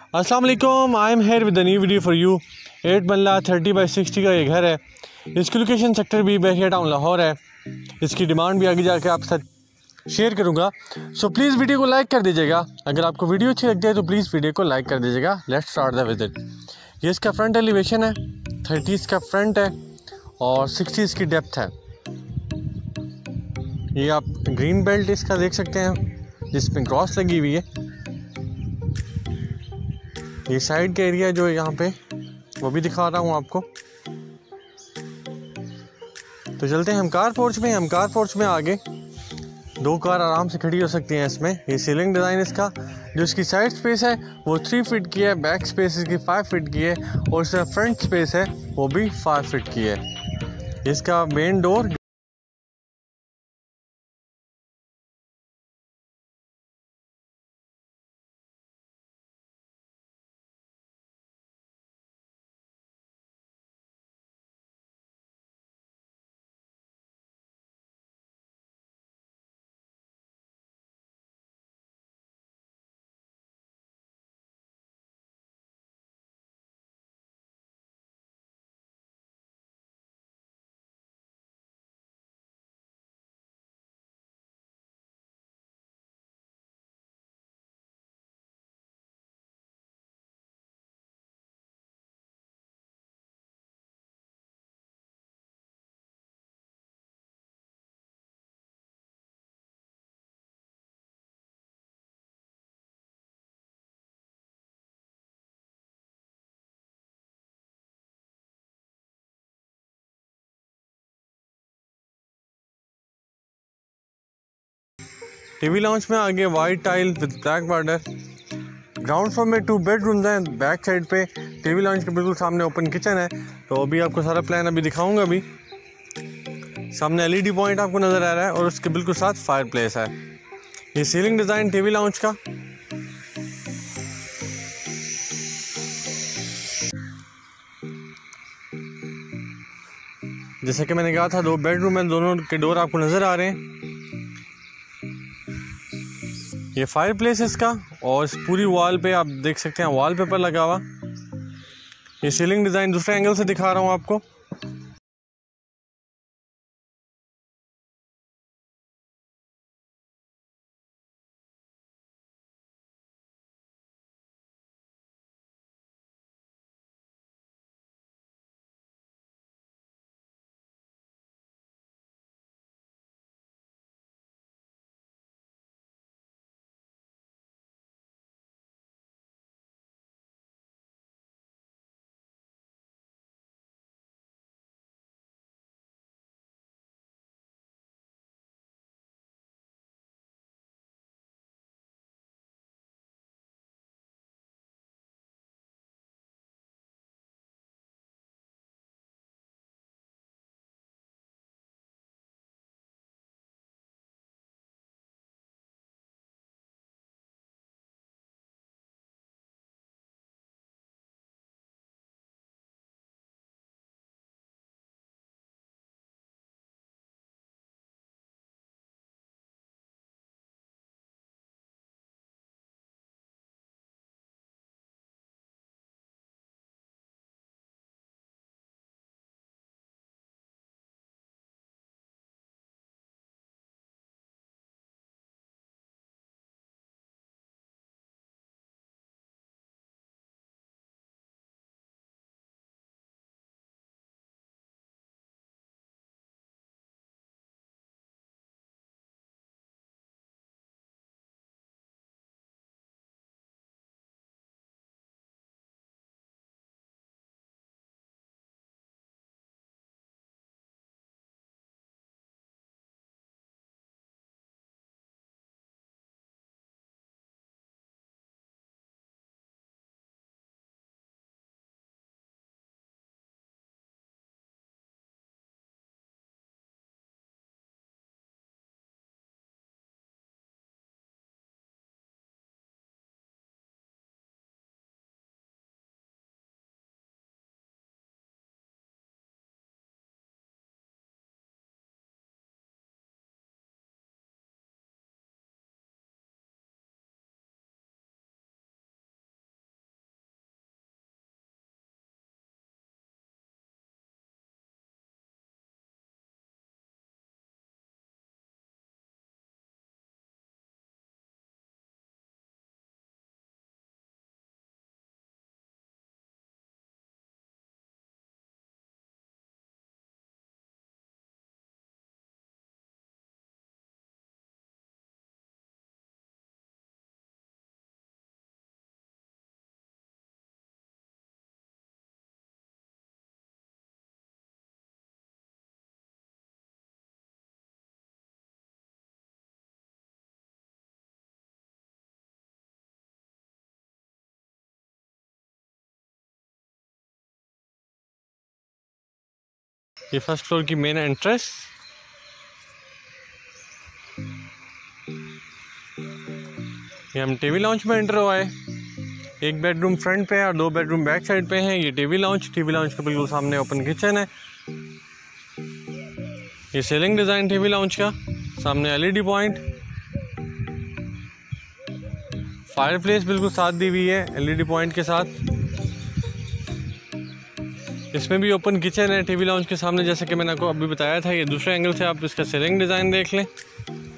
अस्सलाम वालेकुम, I am here with new video for you. 8 marla 30x60 का ये घर है। इसकी location sector B Bahria town Lahore है। इसकी डिमांड भी आगे जाके आपके साथ शेयर करूंगा। सो प्लीज़ वीडियो को लाइक कर दीजिएगा। अगर आपको वीडियो अच्छी लगती है तो प्लीज़ वीडियो को लाइक कर दीजिएगा। Let's start the visit. ये इसका फ्रंट एलिवेशन है, 30 का फ्रंट है और 60 की डेप्थ है। ये आप ग्रीन बेल्ट इसका देख सकते हैं जिसमें क्रॉस लगी हुई है। ये साइड का एरिया जो है यहाँ पे वो भी दिखा रहा हूँ आपको। तो चलते हैं हम कार पोर्च में। हम कार पोर्च में आगे 2 कार आराम से खड़ी हो सकती हैं इसमें। ये सीलिंग डिज़ाइन इसका, जो इसकी साइड स्पेस है वो 3 फीट की है, बैक स्पेस इसकी 5 फीट की है और इसका फ्रंट स्पेस है वो भी 5 फीट की है। इसका मेन डोर टीवी लॉन्च में आगे white tile with black border. Ground floor में 2 बेडरूम्स हैं। बैक साइड पे टीवी लॉन्च के बिल्कुल सामने ओपन किचन है। तो अभी आपको सारा प्लान अभी दिखाऊंगा। अभी सामने एलईडी पॉइंट आपको नज़र आ रहा है और उसके बिल्कुल साथ फायर प्लेस है। ये सीलिंग डिज़ाइन टीवी लॉन्च का। जैसे कि मैंने कहा था 2 बेडरूम हैं, दोनों के डोर आपको नज़र आ रहे हैं। ये फायर प्लेस है इसका और इस पूरी वॉल पे आप देख सकते हैं वॉलपेपर लगा हुआ। ये सीलिंग डिज़ाइन दूसरे एंगल से दिखा रहा हूँ आपको। ये फर्स्ट फ्लोर की मेन एंट्रेंस। ये हम टीवी लाउंज में एंटर हुआ है। एक बेडरूम फ्रंट पे है और 2 बेडरूम बैक साइड पे हैं। ये टीवी लाउंज के बिल्कुल सामने ओपन किचन है। ये सीलिंग डिज़ाइन टीवी लाउंज का, सामने एलईडी पॉइंट, फायरप्लेस बिल्कुल साथ दी हुई है एलईडी पॉइंट के साथ। इसमें भी ओपन किचन है टीवी लाउंज के सामने, जैसे कि मैंने आपको अभी बताया था। ये दूसरे एंगल से आप इसका सीलिंग डिज़ाइन देख लें।